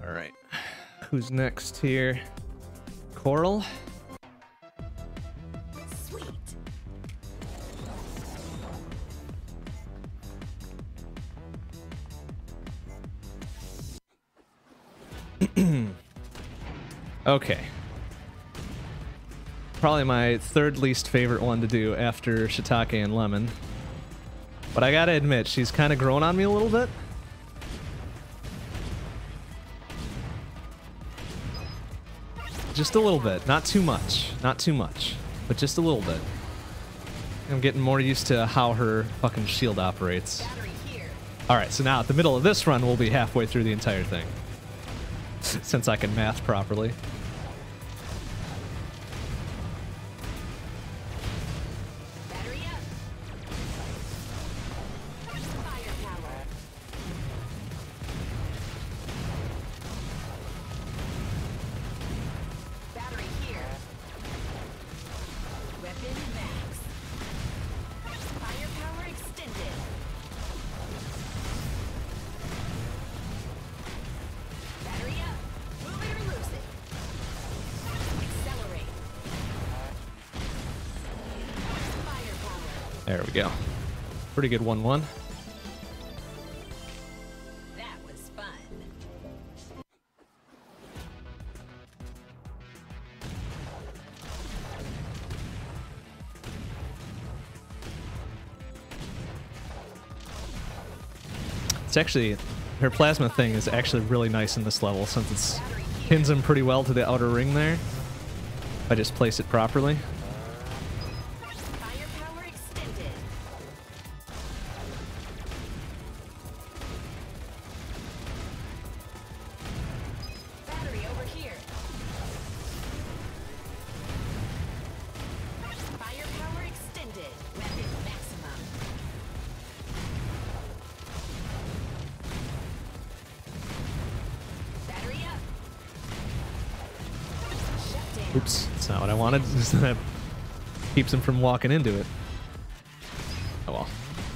right. Who's next here? Coral? Sweet. Okay. Probably my third least favorite one to do after Shiitake and Lemon. But I gotta admit, she's kind of grown on me a little bit. Just a little bit. Not too much. Not too much. But just a little bit. I'm getting more used to how her fucking shield operates. Alright, so now at the middle of this run, we'll be halfway through the entire thing. Since I can math properly. There we go. Pretty good 1-1. That was fun. It's actually, her plasma thing is actually really nice in this level since it's pins him pretty well to the outer ring there. If I just place it properly. Oops, that's not what I wanted. That keeps him from walking into it. Oh well.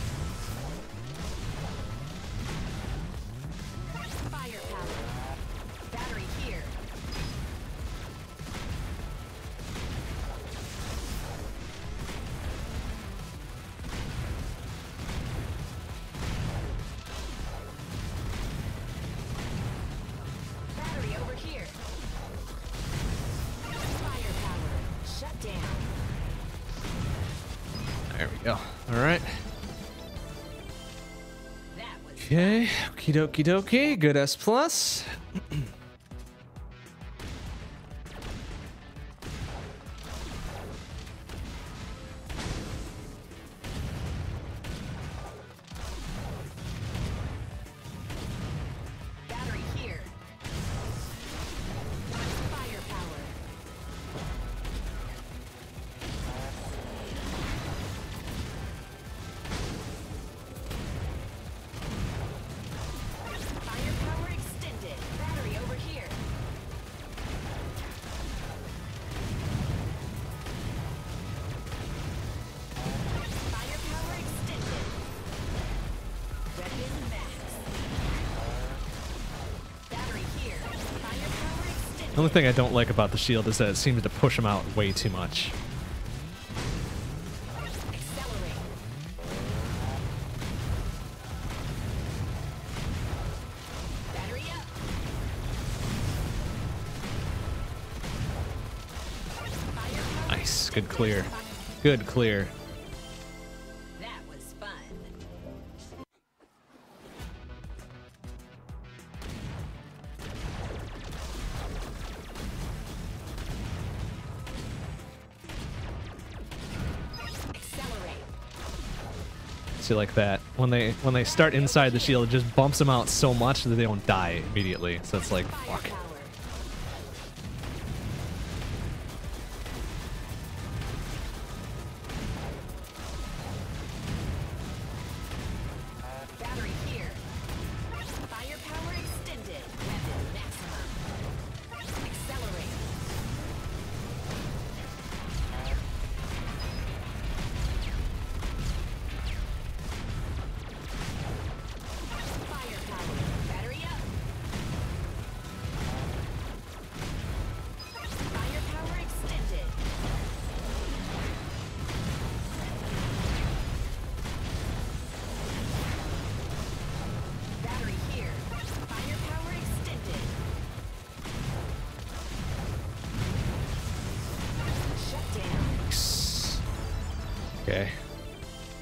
There we go. All right. Okay. Okie dokie dokie. Good S plus. The only thing I don't like about the shield is that it seems to push him out way too much. Nice. Good clear. Good clear. That was fun. See, like that. When they start inside the shield, it just bumps them out so much that they don't die immediately. So it's like, fuck.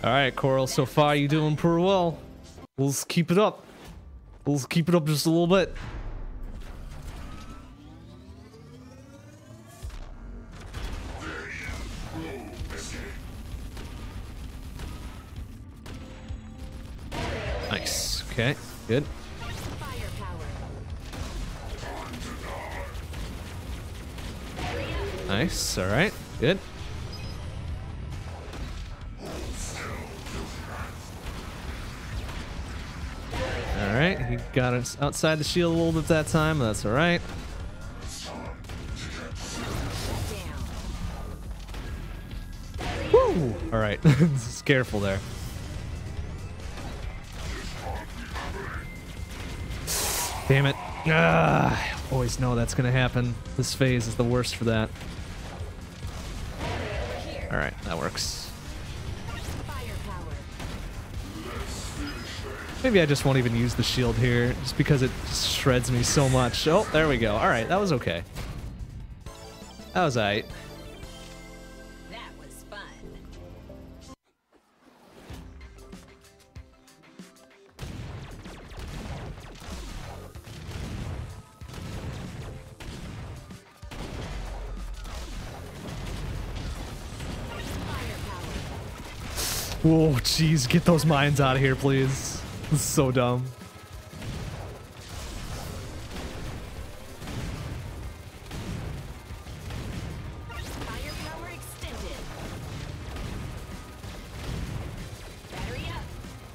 All right, Coral. So far, you doing pretty well. Let's keep it up. Let's keep it up just a little bit. Nice. Okay. Good. Nice. All right. Good. All right. He got us outside the shield a little bit that time. That's all right. Woo! All right. Just careful there. Damn it. I always know that's going to happen. This phase is the worst for that. Alright, that works. Maybe I just won't even use the shield here, just because it just shreds me so much. Oh, there we go. Alright, that was okay. That was alright. That was fun. Whoa, jeez, get those mines out of here, please. This is so dumb. Firepower extended. Battery up.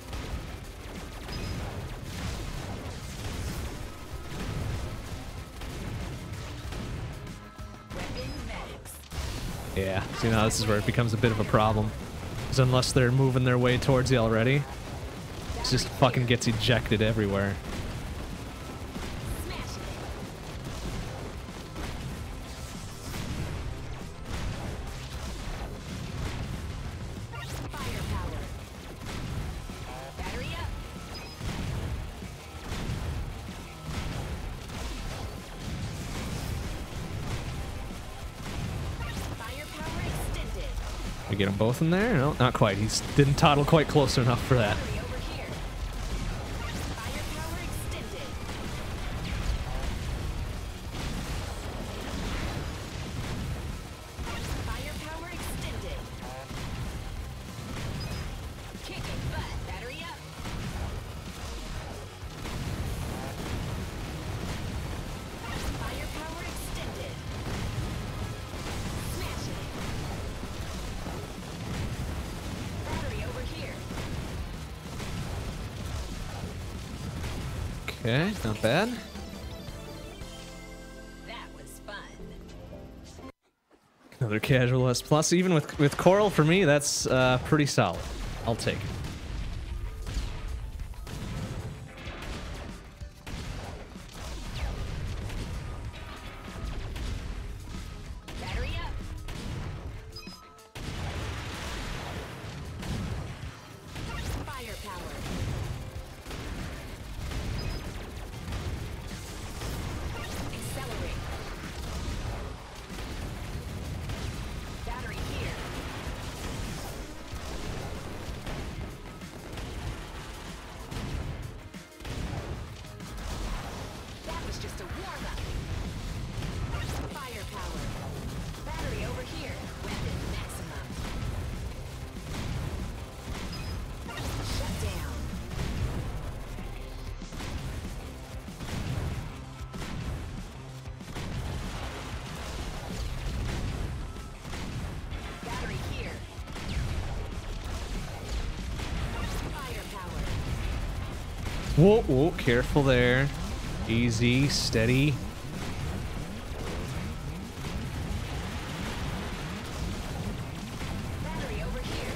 Weapon medics. Yeah, see now this is where it becomes a bit of a problem. Because unless they're moving their way towards you already, it just fucking gets ejected everywhere. Smash it. Firepower. Battery up. Firepower extended. We get them both in there? No, not quite. He didn't toddle quite close enough for that. Battery over here. Firepower extended. Firepower extended. Kicking butt. Battery up. Firepower extended. Smash it. Battery over here. Okay, not bad. That was fun. Another casual S plus. Even with Coral, for me, that's pretty solid. I'll take it. Battery up. Firepower. Accelerate. Battery here. That was just a warm-up. Firepower. Battery over here. Weapon maximum. Shut down. Battery here. Firepower. Whoa, whoa, careful there. Easy, steady. Battery over here.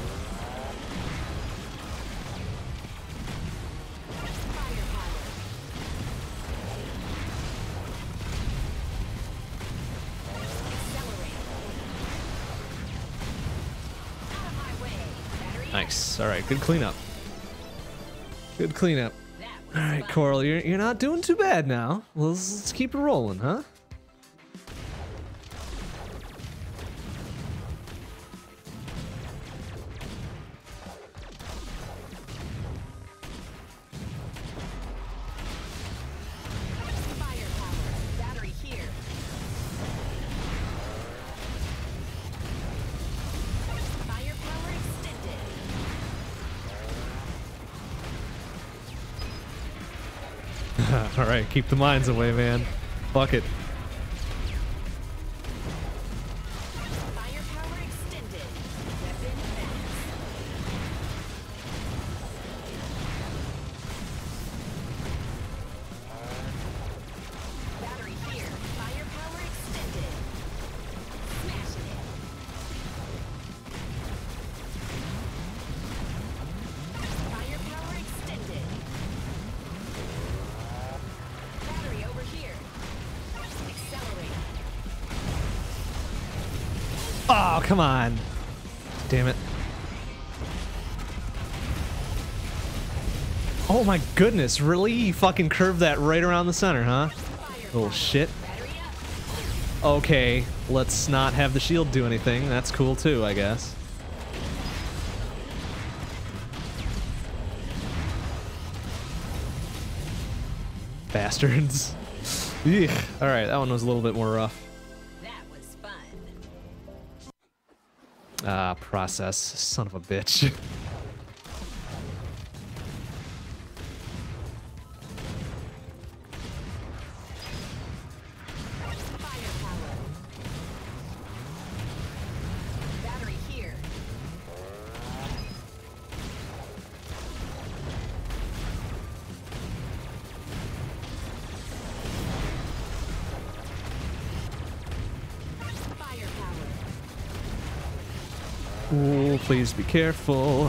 Firepower. Accelerate. Out of my way. Battery up. Nice. All right, good cleanup. Good cleanup. That was All right, fun. Coral, you're not doing too bad now. Let's keep it rolling, huh? All right, keep the mines away, man. Fuck it. Firepower extended. Weapon max. Battery here. Firepower extended. Smashing it. Firepower extended. Battery over here. Accelerate. Oh, come on. Damn it. Oh my goodness, really? You fucking curved that right around the center, huh? Little shit. Battery up. Okay, let's not have the shield do anything. That's cool too, I guess. Bastards. Eek. All right, that one was a little bit more rough. That was fun. Ah, process. Son of a bitch. Firepower. Battery here. Firepower. Ooh, please be careful.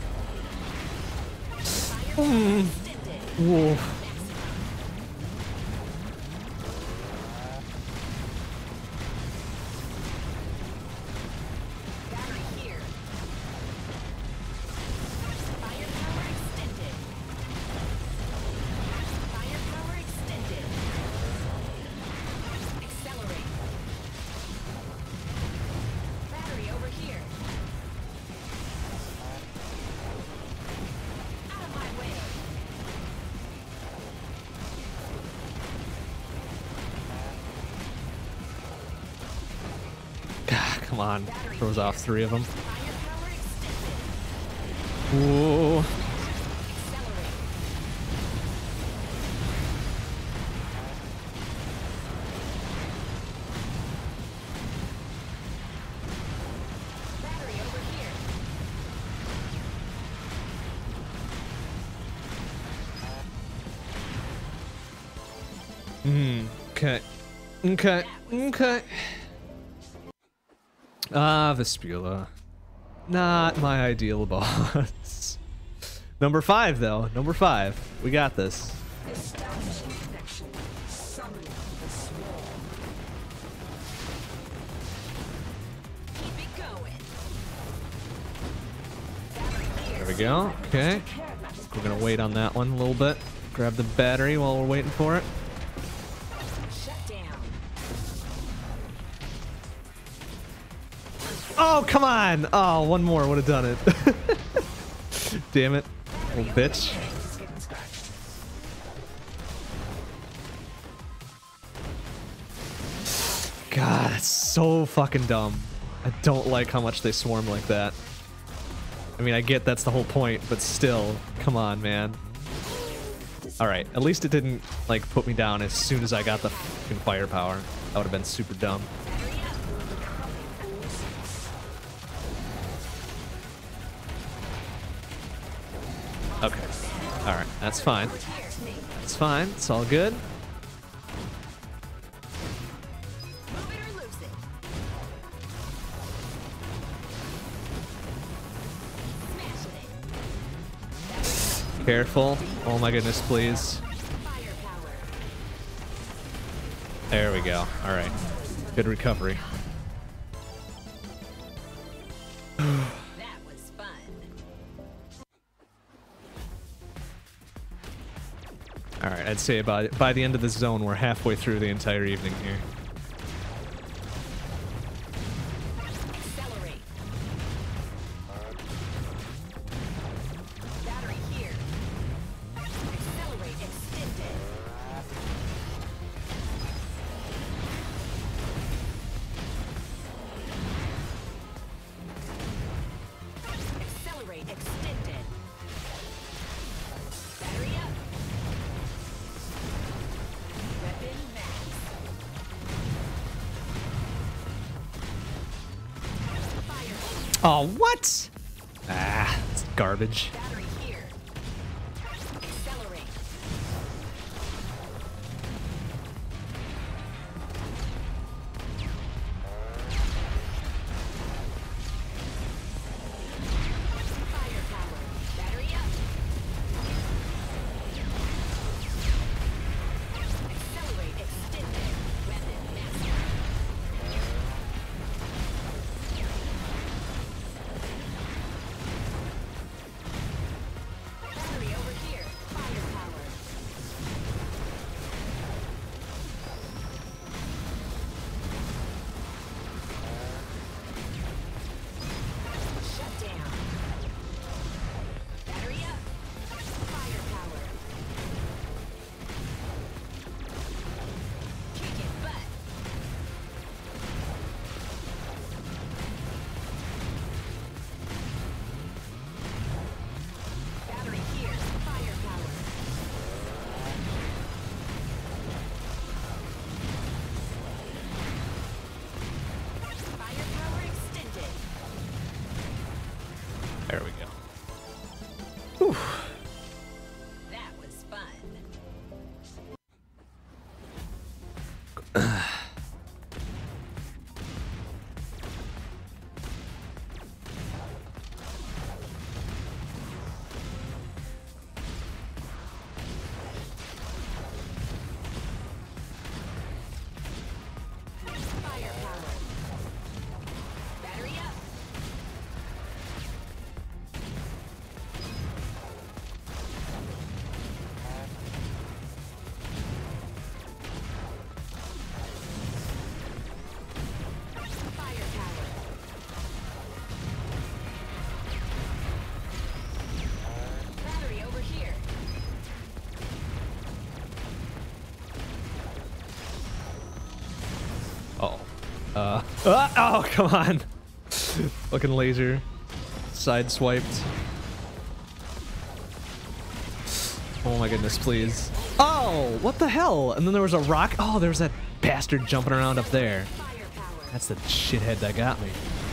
Firepower extended. Ooh. Battery here. Firepower extended. Firepower extended. Accelerate. Battery over here. Out of my way. God, come on. Throws off 3 of them. Firepower extended. Ooh. Accelerate. Battery over here. Okay. Okay. Okay. Ah, Vespula. Not my ideal boss. Number 5, though. Number 5. We got this. Establishing connection. Summoning the swarm. Keep it going. Battery here. There we go. Okay. We're gonna wait on that one a little bit. Grab the battery while we're waiting for it. Shut down. Oh, come on! Oh, one more would have done it. Damn it. Little bitch. God, it's so fucking dumb. I don't like how much they swarm like that. I mean, I get that's the whole point, but still, come on, man. Alright, at least it didn't, like, put me down as soon as I got the fucking firepower. That would have been super dumb. Okay. Alright, that's fine. That's fine. It's all good. Move it or lose it. Smashing it. Careful. Oh my goodness, please. Firepower. There we go. Alright. Good recovery. That was fun. Alright, I'd say by the end of this zone, we're halfway through the entire evening here. Accelerate. Battery here. Accelerate extended. Accelerate extended. Battery up. Oh, what? Ah, it's garbage. Battery here. Accelerate. Firepower. Battery up. Accelerate extended. Weapon master. Battery over here. Firepower. Shut down. Battery up. Firepower. Kicking butt. Battery here. Firepower. Firepower extended. There we go. Whew. That was fun. Firepower. Battery up. Firepower. Battery over here. Oh. Oh, come on. Fucking laser. Sideswiped. Oh my goodness, please. Oh, what the hell? And then there was a rock. Oh, there was that bastard jumping around up there. Firepower. That's the shithead that got me.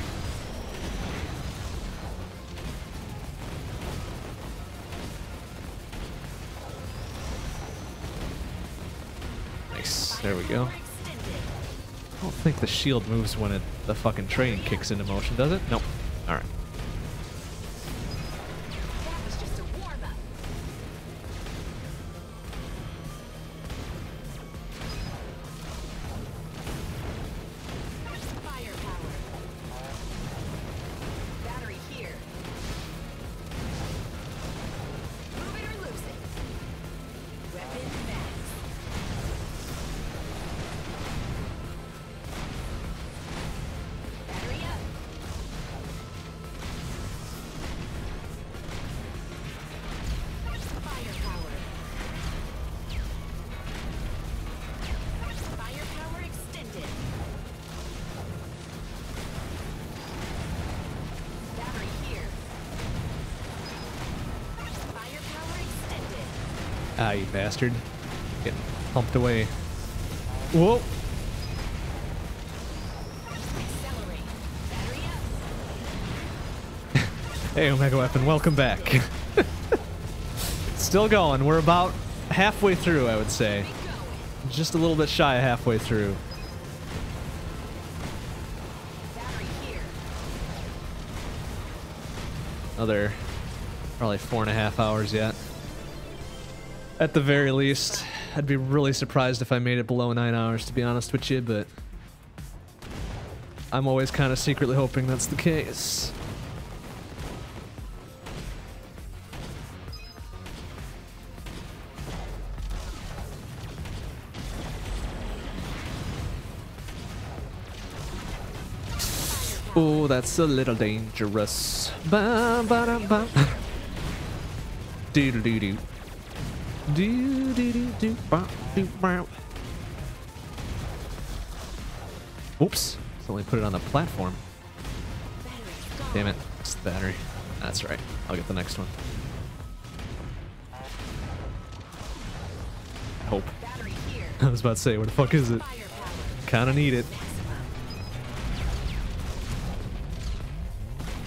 Nice. There we go. Firepower extended. I don't think the shield moves when the fucking train kicks into motion, does it? Nope. Alright. That was just a warm-up. Firepower. Battery here. Move it or lose it. Weapon max. Battery up. Firepower. Firepower extended. Battery here. Firepower extended. Ah, you bastard. Getting pumped away. Whoa! Accelerate. Battery up. Hey, Omega Weapon, welcome back. Still going. We're about halfway through, I would say. Keep going. Just a little bit shy of halfway through. Battery here. Another probably 4.5 hours yet. At the very least. I'd be really surprised if I made it below 9 hours, to be honest with you, but I'm always kind of secretly hoping that's the case. Oh, that's a little dangerous. Ba ba da ba. Doo doo doo doo. Do do do do ba do ba. Oops! It's only put it on the platform. Battery's gone. Damn it! It's the battery. That's right. I'll get the next one. I hope. Battery here. I was about to say, where the fuck is it? Firepower. Kinda need it. Maximum.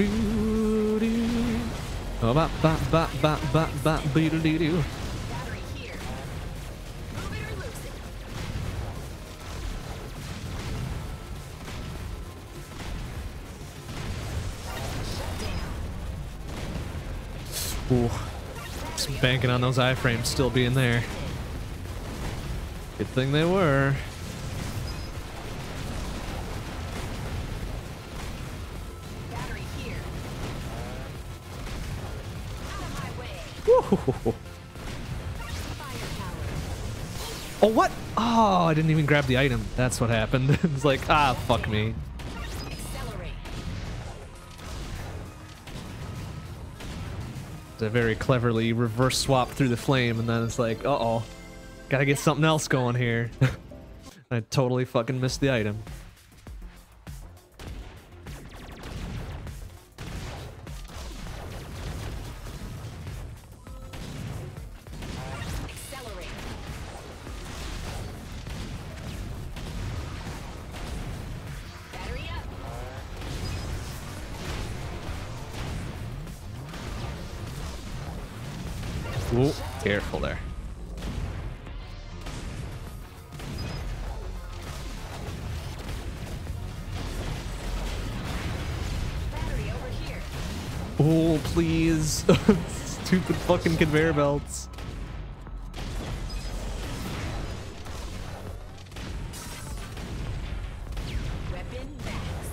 Boo-doo. Oh, ba ba ba ba ba ba boo-doo-doo-doo. Battery here. Move it or lose it. Shut down. Ooh. Just banking on those iframes still being there. Good thing they were. Battery here. Out of my way. Woo. Firepower. Oh, what? Oh, I didn't even grab the item. That's what happened. It's like, ah, fuck me. Accelerate. I very cleverly reverse swap through the flame, and then it's like, uh-oh. Gotta get something else going here. I totally fucking missed the item. Accelerate. Battery up. Ooh, careful there. Battery over here. Oh, please. Stupid fucking conveyor belts. Weapon max.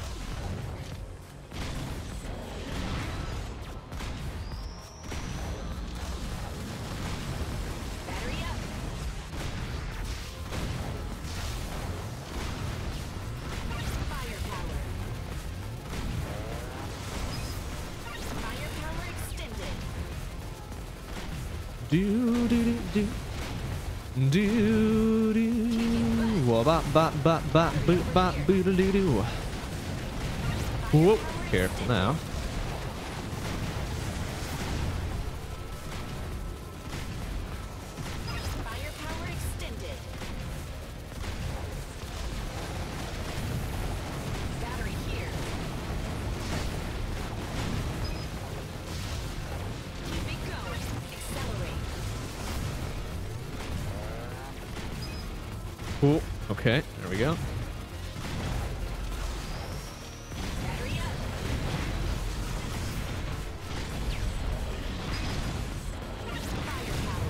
Battery up. Firepower. Firepower extended. Do do do do. Do do. Wa ba ba ba ba boo ba boo do do do. Whoop. Careful now. Firepower extended. Battery here. Keep it going. Accelerate. Ooh. Okay, there we go. Battery up. Firepower.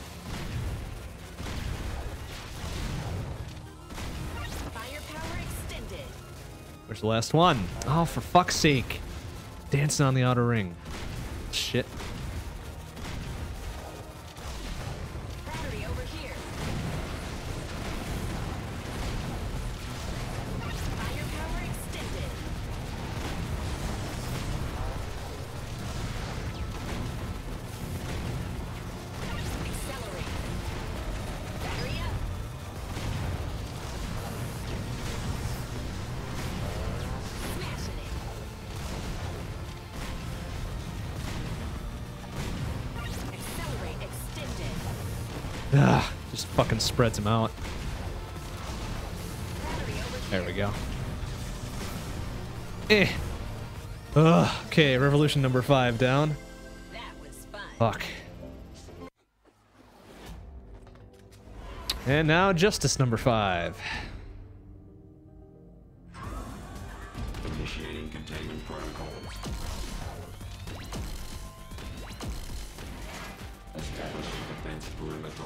Firepower extended. Where's the last one? Oh, for fuck's sake. Dancing on the outer ring. Shit. Battery over here. Firepower extended. Accelerate. Battery up. Smashing it. Accelerate extended. Ah, just fucking spreads him out. Battery over here. There we go. Eh. Ugh. Okay, revolution number 5 down. That was fun. Fuck. And now justice number 5. Initiating containment protocol. Establishing defense perimeter.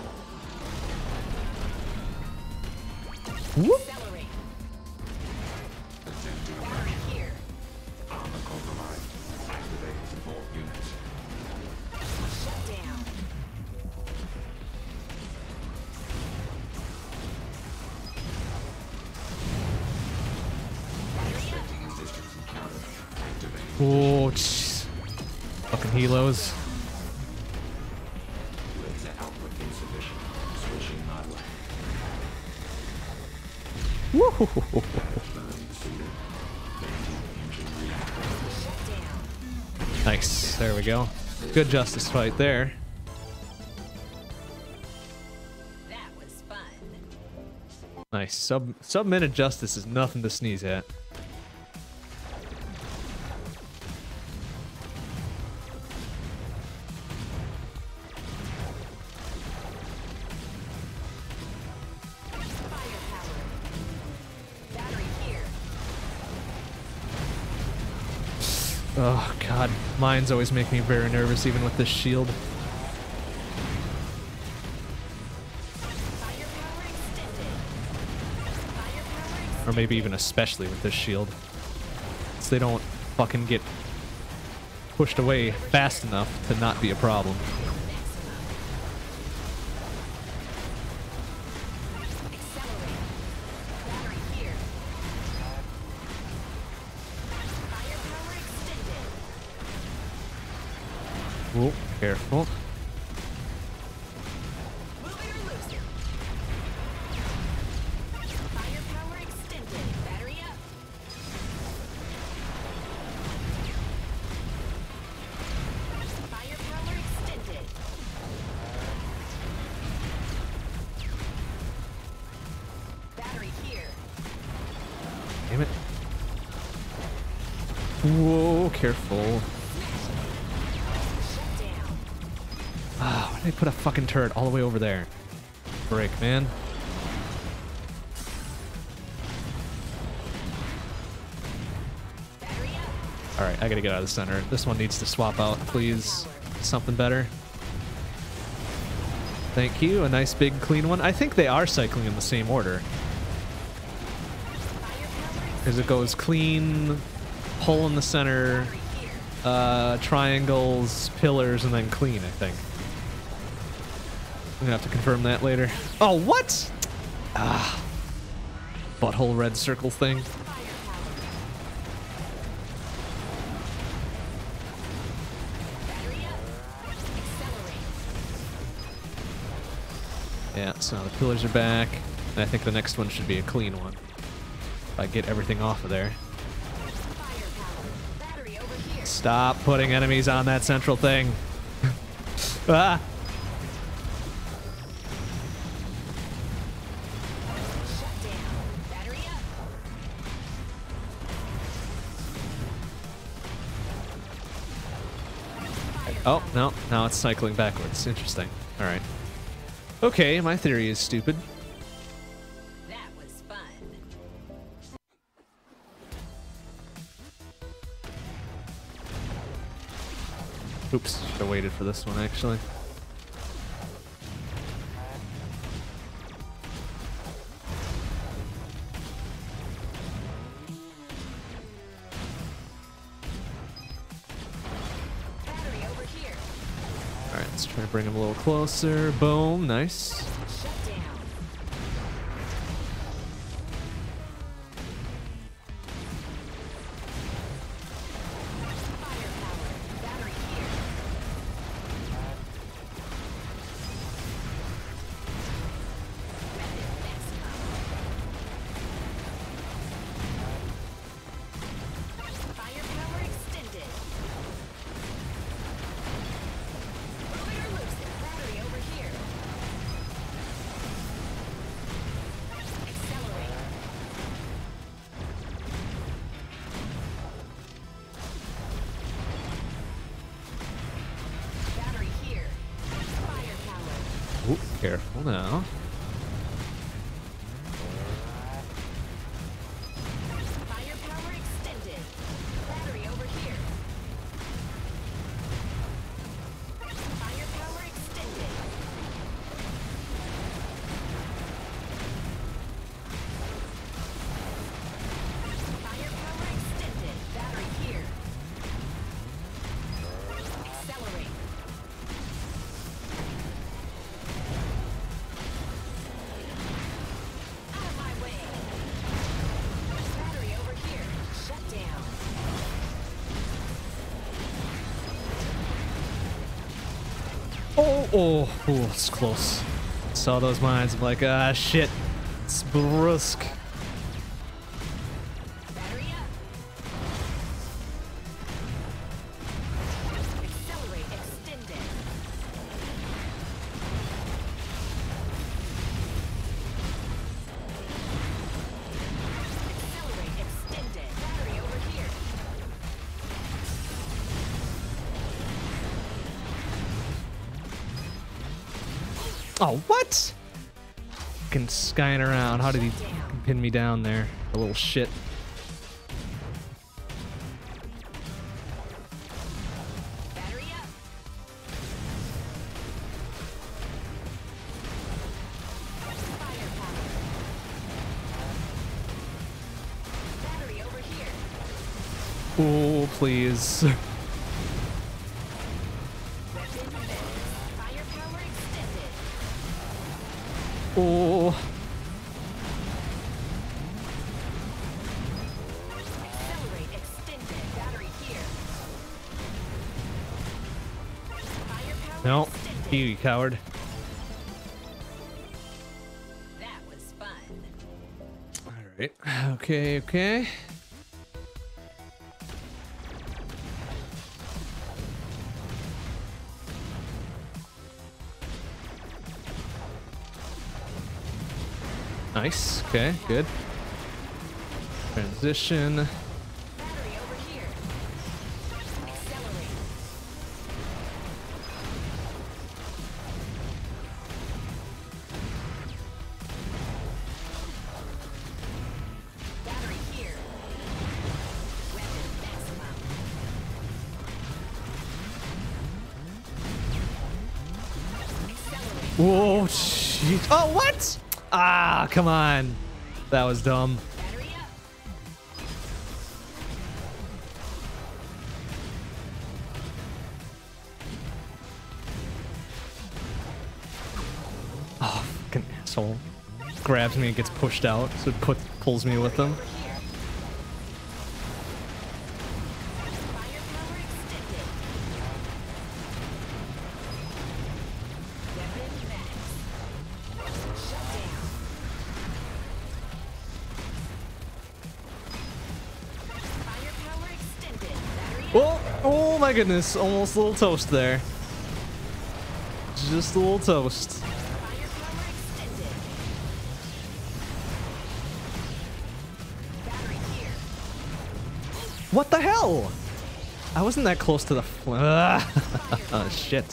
Whoop. Accelerate. Attempting Battery here. armor compromised. Activating support units. Shut down. Expecting resistance encountered. Activating. Oh, jeez. Fucking helos. Laser output insufficient. Switching highway. Woo. Burning suited. Banding engine reactor. Shut down. Nice. There we go. Good justice fight there. That was fun. Nice. Sub-minute justice is nothing to sneeze at. Oh god, mines always make me very nervous, even with this shield. Firepower extended. Firepower extended. Or maybe even especially with this shield. So they don't fucking get pushed away fast enough to not be a problem. Accelerate. Battery here. Firepower extended. Whoa, careful. Move it or lose it. Firepower extended. Battery up. Firepower extended. Battery here. Damn it. Whoa, careful. Shut down. Ah, why did they put a fucking turret all the way over there? Break, man. Battery up. Alright, I gotta get out of the center. This one needs to swap out, please. Something better. Thank you. A nice big clean one. I think they are cycling in the same order. Because it goes clean, pull in the center, triangles, pillars, and then clean, I think. I'm gonna have to confirm that later. Oh, what? Ah. Butthole red circle thing. Battery up. Accelerate. Yeah, so the pillars are back. And I think the next one should be a clean one. If I get everything off of there. Firepower. Battery over here. Stop putting enemies on that central thing. Ah! Shut down. Battery up. Oh, no. Now it's cycling backwards. Interesting. Alright. Okay, my theory is stupid. That was fun. Oops, should have waited for this one, actually. Battery over here. Alright, let's try to bring him a little closer. Boom, nice. Shut down. Firepower. Battery here. Weapon maximum. Firepower extended. Move it or lose it. Battery over here. Accelerate. Battery here. Firepower. Ooh, careful now. Firepower extended. Battery over here. Firepower extended. Firepower extended. Battery here. Accelerate. Out of my way. Battery over here. Shut down. Oh, it's close. Saw those mines. I'm like, ah, shit. It's brusque. Battery up. Accelerate extended. Accelerate extended. Battery over here. Oh, what? Fucking skying around. How did he pin me down there? A little shit. Oh, please. Weapon missed. Firepower extended. Oh. Accelerate extended. Battery here. Firepower No. extended. You coward. That was fun. Alright. Okay, okay. Nice. Okay, good. Transition. Battery over here. Accelerate. Battery here. Weapon maximum. Accelerate. Whoa, shit. Oh, what? Ah, come on. That was dumb. Battery up. Oh, fucking asshole. Grabs me and gets pushed out, so it pulls me with them. Over here. Firepower extended. Weapon max. Shut down. Firepower extended. Battery up. Oh my goodness. Almost a little toast there. Just a little toast. Firepower extended. Battery here. What the hell? I wasn't that close to the oh, shit.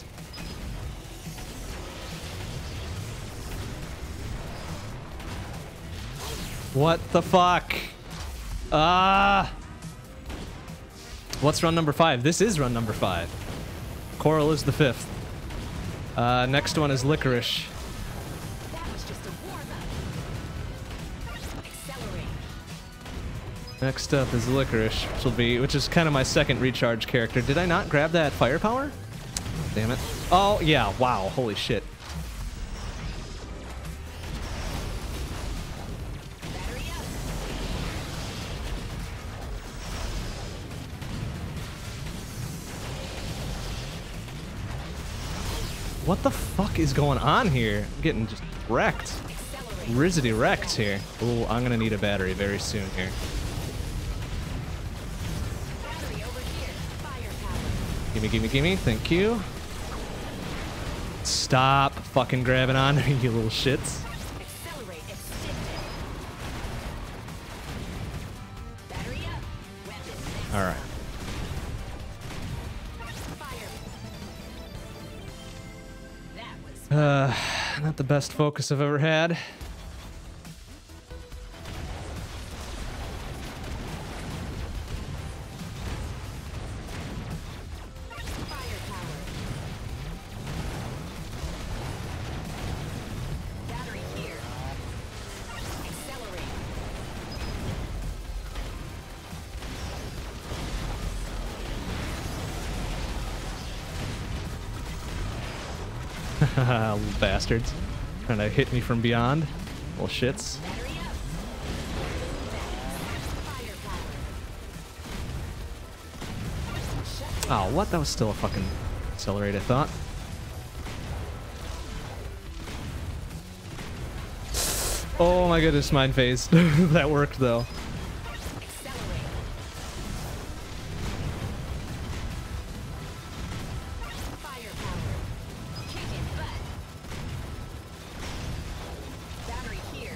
What the fuck? Ah. What's run number 5? This is run number 5. Coral is the 5th. Next one is Licorice. That was just a warm-up. Accelerate. Next up is Licorice, which is kind of my second recharge character. Did I not grab that firepower? Damn it. Oh, yeah, wow, holy shit. Battery up. What the fuck is going on here? I'm getting just wrecked. Accelerate. Rizzity wrecked here. Ooh, I'm gonna need a battery very soon here. Battery over here. Firepower. Gimme, gimme, gimme. Thank you. Stop fucking grabbing on me, you little shits. Accelerate extended. Battery up. Weapon max. Alright. Fire. That was Not the best focus I've ever had. firepower. Battery here. Accelerate. Little bastards. Trying to hit me from beyond. Little shits. Battery up. Firepower. Shut down. Oh, what? That was still a fucking accelerate, I thought. Oh my goodness, mind phase. That worked though. Accelerate. Firepower. Kicking butt. Battery here.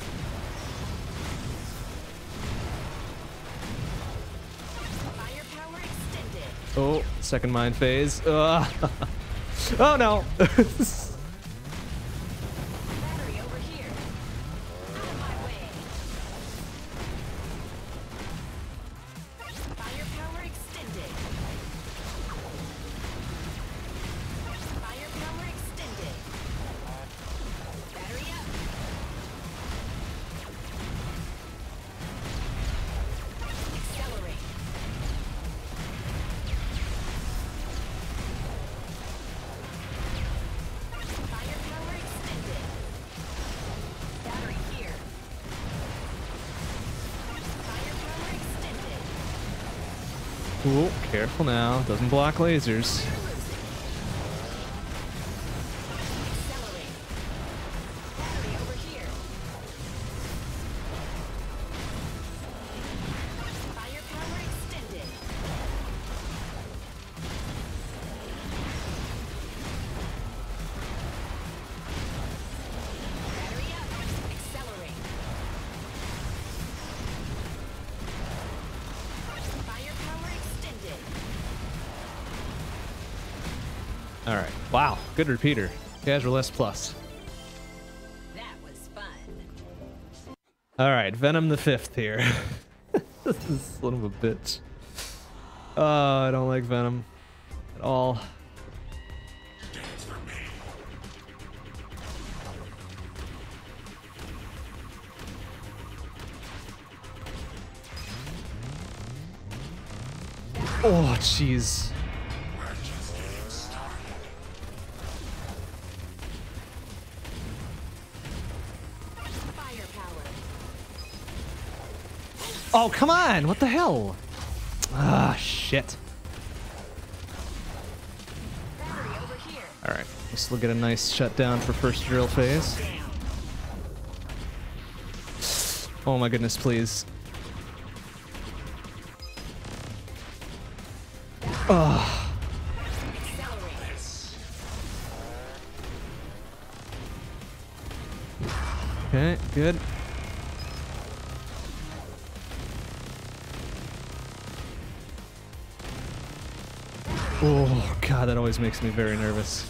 Firepower extended. Oh, second mind phase. Oh no. Battery over here. Out of my way. Firepower extended. Firepower extended. Battery up. Accelerate. Ooh, careful now. Doesn't block lasers. Accelerate. Battery over here. Firepower extended. Battery up. Accelerate. Firepower extended. All right. Wow. Good repeater. Casual S plus. That was fun. All right. Venom the 5th here. This is son of a bitch. Oh, I don't like Venom at all. Dance for me. Oh, jeez. We're just getting started. Firepower. Oh, come on. What the hell? Ah, shit. Battery over here. All right. This will get a nice shutdown for first drill phase. Oh my goodness, please. Oh. Accelerate. Okay, good. Oh god, that always makes me very nervous.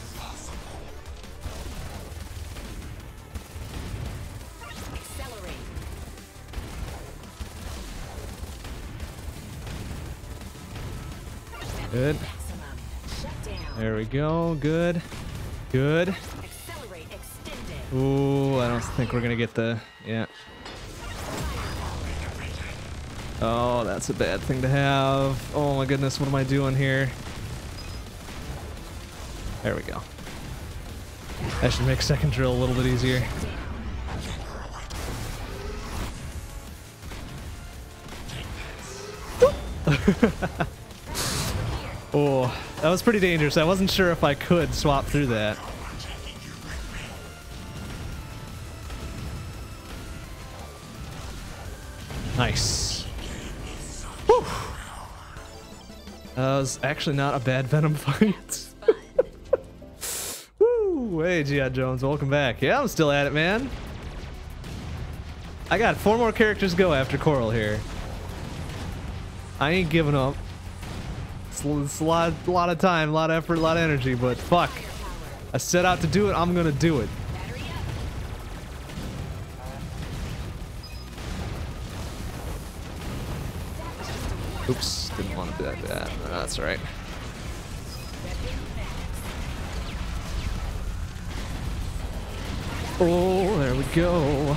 Accelerate. Good. Maximum. Shut down. There we go. Good. Good. Accelerate extended. Ooh, I don't think we're gonna get the... Yeah. Oh, that's a bad thing to have. Oh my goodness, what am I doing here? There we go. That should make second drill a little bit easier. Oh, that was pretty dangerous. I wasn't sure if I could swap through that. Nice. Whew. That was actually not a bad Venom fight. Woo! Hey, G.I. Jones, welcome back. Yeah, I'm still at it, man. I got 4 more characters to go after Coral here. I ain't giving up. It's a lot of time, a lot of effort, a lot of energy, but fuck. I set out to do it, I'm gonna do it. Battery up. Oops, didn't want to do that. No, that's alright. Oh, there we go.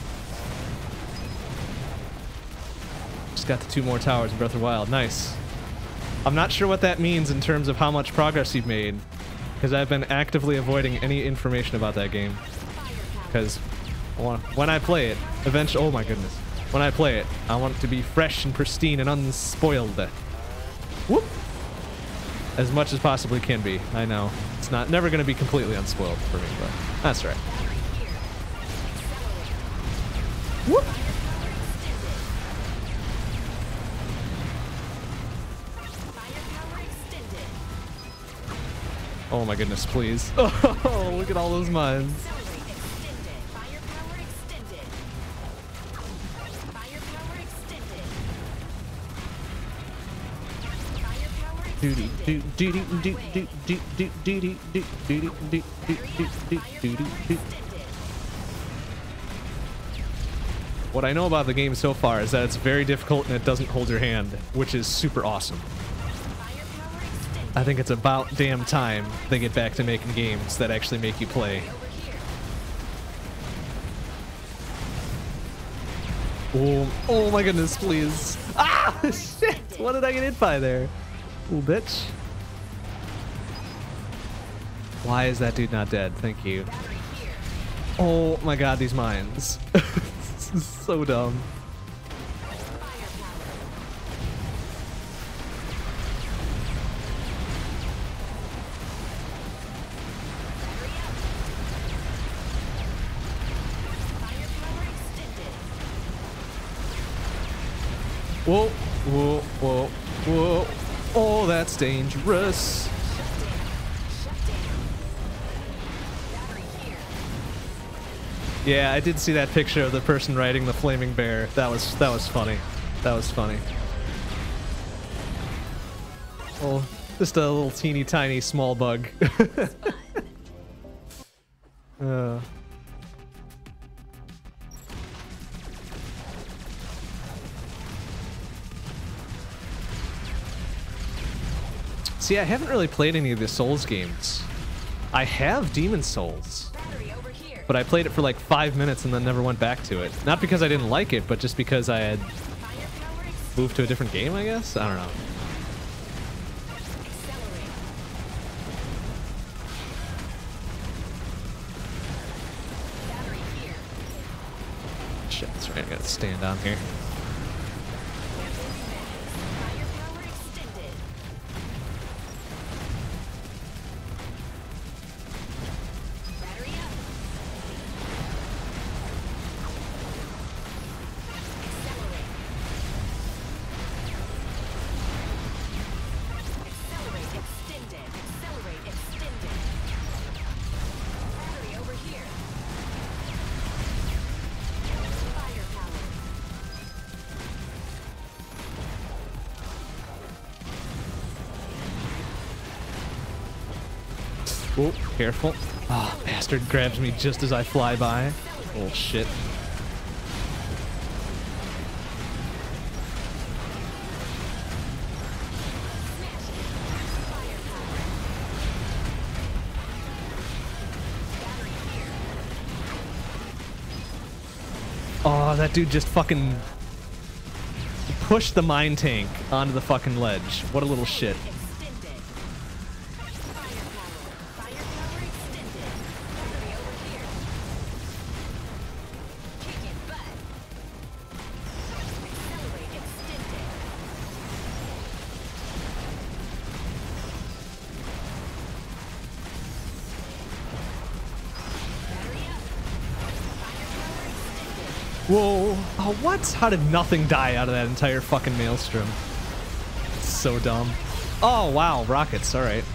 Just got the 2 more towers in Breath of the Wild. Nice. I'm not sure what that means in terms of how much progress you've made, because I've been actively avoiding any information about that game. Because when I play it, eventually, oh my goodness, when I play it, I want it to be fresh and pristine and unspoiled. Whoop! As much as possibly can be. I know it's never going to be completely unspoiled for me, but that's right. Whoop! Oh my goodness, please. Oh, look at all those mines. What I know about the game so far is that it's very difficult and it doesn't hold your hand, which is super awesome. I think it's about damn time they get back to making games that actually make you play. Oh my goodness, please. Ah, shit! What did I get hit by there? Little bitch. Why is that dude not dead? Thank you. Oh my god, these mines. This is so dumb. Whoa, whoa, whoa, whoa. Oh, that's dangerous. Yeah, I did see that picture of the person riding the flaming bear. That was funny. That was funny. Oh, just a little teeny tiny small bug. See, I haven't really played any of the Souls games. I have Demon Souls, but I played it for like 5 minutes and then never went back to it. Not because I didn't like it, but just because I had moved to a different game, I guess? I don't know. Shit, that's right, I gotta stand on here. Oh, careful. Oh, bastard grabs me just as I fly by. Oh, shit. Oh, that dude just fucking pushed the mine tank onto the fucking ledge. What a little shit. Whoa. Oh, what? How did nothing die out of that entire fucking maelstrom? It's so dumb. Oh, wow. Rockets. All right.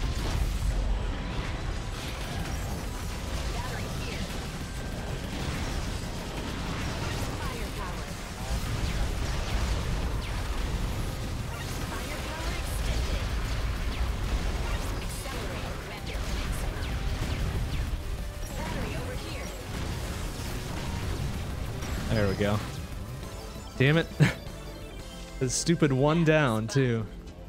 There we go. Damn it. The stupid one down, too.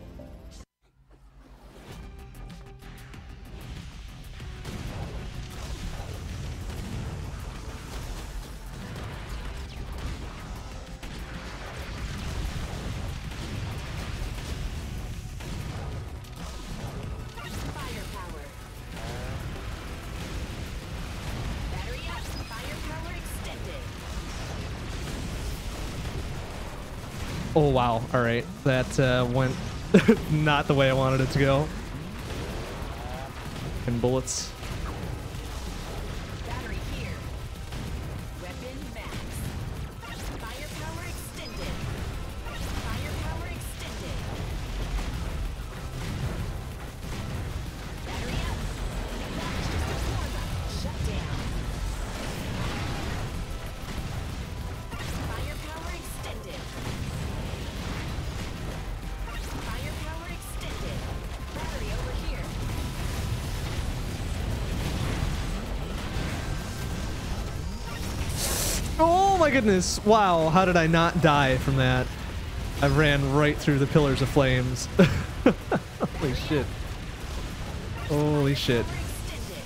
Oh, wow. All right. That went not the way I wanted it to go. And bullets. Battery here. Weapon max. Firepower extended. Firepower extended. Battery up. Shut down. Firepower extended. Firepower extended. Battery over here. Oh my goodness. Wow. How did I not die from that? I ran right through the pillars of flames. Holy shit. Holy shit. Extended.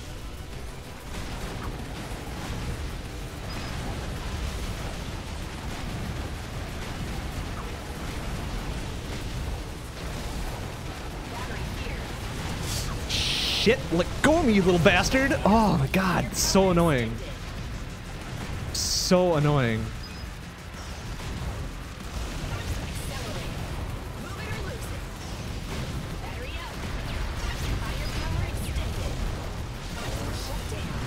Battery here. Shit. Let go of me, you little bastard. Oh my god. So annoying. So annoying. Accelerate. Move it or lose it. Battery up. Firepower extended. Shut down.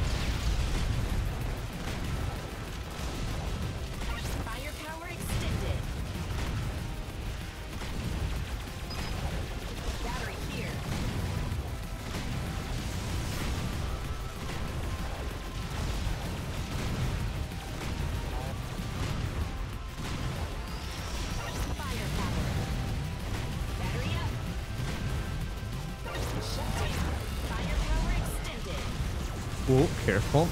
Firepower extended. Whoa, careful.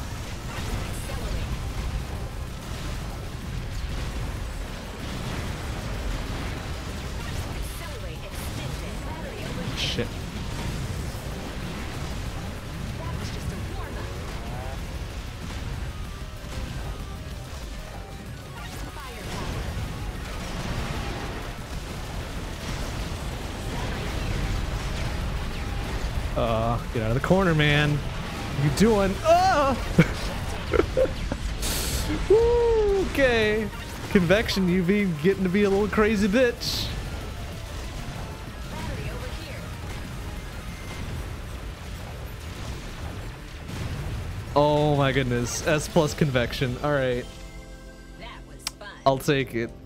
Accelerate, extended. Battery over. Shit. That was just a warm-up. Firepower. Get out of the corner, man. What are you doing? Woo, okay. Convection UV getting to be a little crazy bitch. Battery over here. Oh my goodness. S plus convection. Alright. That was fun. I'll take it.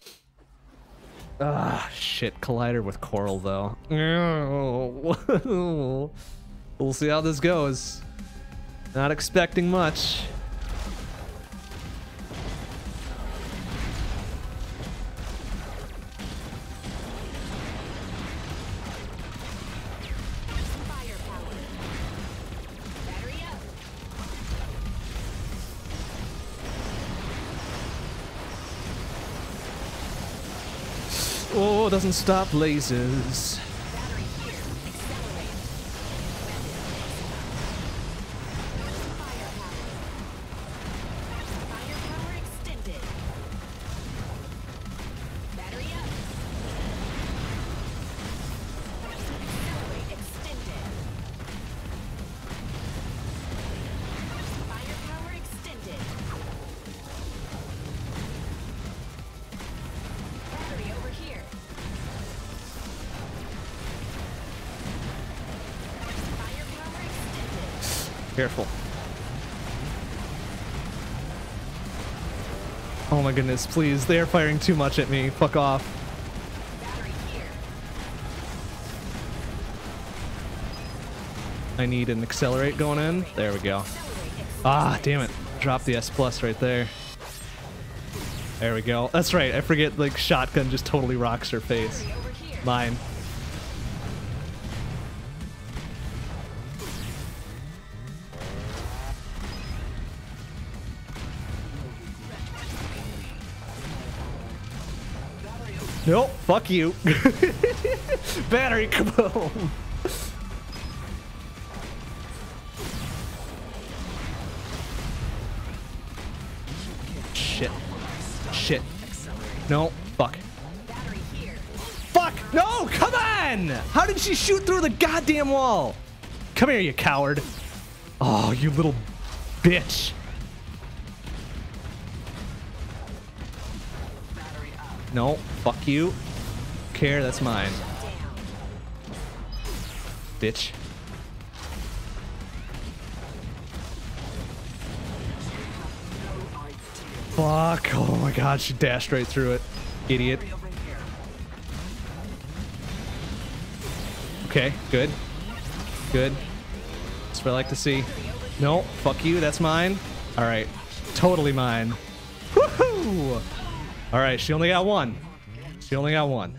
Ah, shit. Collider with Coral, though. We'll see how this goes. Not expecting much. Firepower. Battery up. Oh, doesn't stop lasers. Battery here. Accelerate. Firepower extended. Battery up. Accelerate extended. Firepower extended. Battery over here. Firepower extended. Careful. Oh my goodness, please. They are firing too much at me. Fuck off. Battery here. I need an accelerate going in. There we go. Accelerate extended. Ah, damn it. Drop the S plus right there. There we go. That's right. I forget, like, shotgun just totally rocks her face. Battery over here. Mine. Nope, fuck you. Battery kaboom. Shit. Shit. No, fuck. Battery here. Fuck! No, come on! How did she shoot through the goddamn wall? Come here, you coward. Oh, you little bitch. No, fuck you. Care, that's mine. Down. Bitch. Fuck. Oh my god, she dashed right through it. Idiot. Okay, good. Good. That's what I like to see. No, fuck you, that's mine. Alright. Totally mine. Woohoo! Alright, she only got one. She only got one.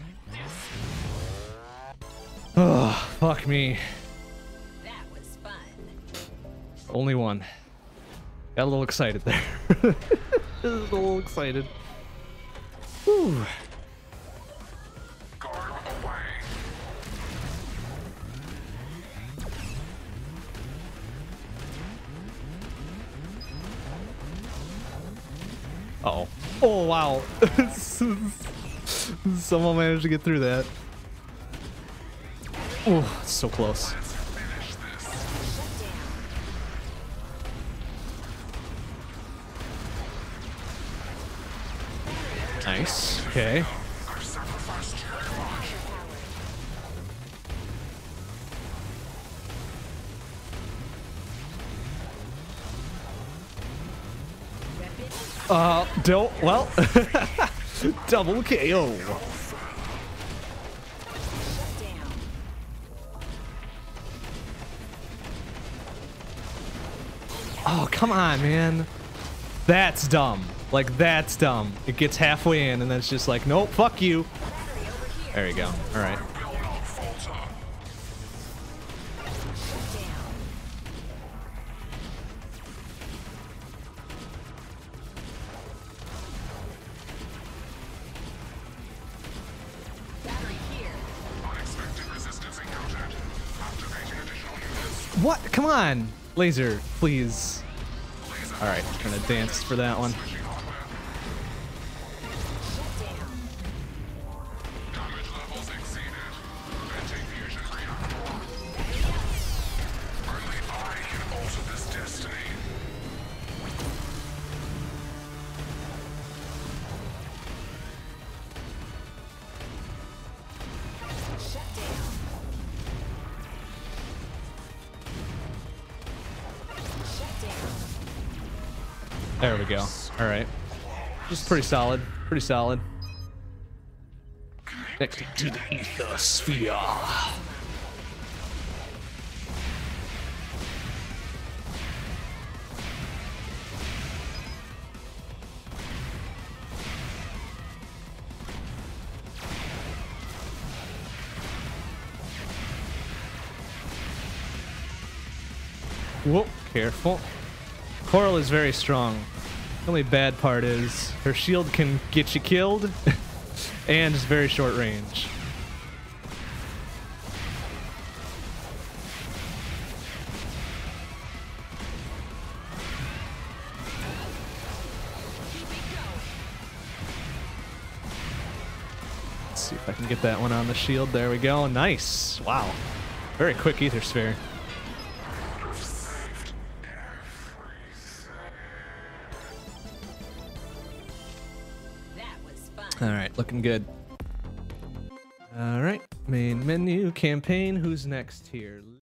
Oh, fuck me. That was fun. Only one. Got a little excited there. A little excited. Whew. Guard away. Uh-oh. Oh, wow. Someone managed to get through that. Oh, so close. Let's finish this. Nice. Okay. I've sacrificed too much. Don't, well. Double KO. Oh, come on, man. That's dumb. Like, that's dumb. It gets halfway in, and then it's just like, nope, fuck you. There you go. All right. Will not falter. What? Come on, laser, please. All right, gonna dance for that one. Damage levels exceeded. Anti-fusion reactor. Only I can alter this destiny. Shut down. Shut down. There we go. All right, just pretty solid. Pretty solid. Next to the ether sphere. Whoa, careful. Coral is very strong. The only bad part is her shield can get you killed and it's very short range. Let's see if I can get that one on the shield. There we go. Nice. Wow. Very quick ether sphere. That was fun. All right, looking good. All right, main menu, campaign. Who's next here?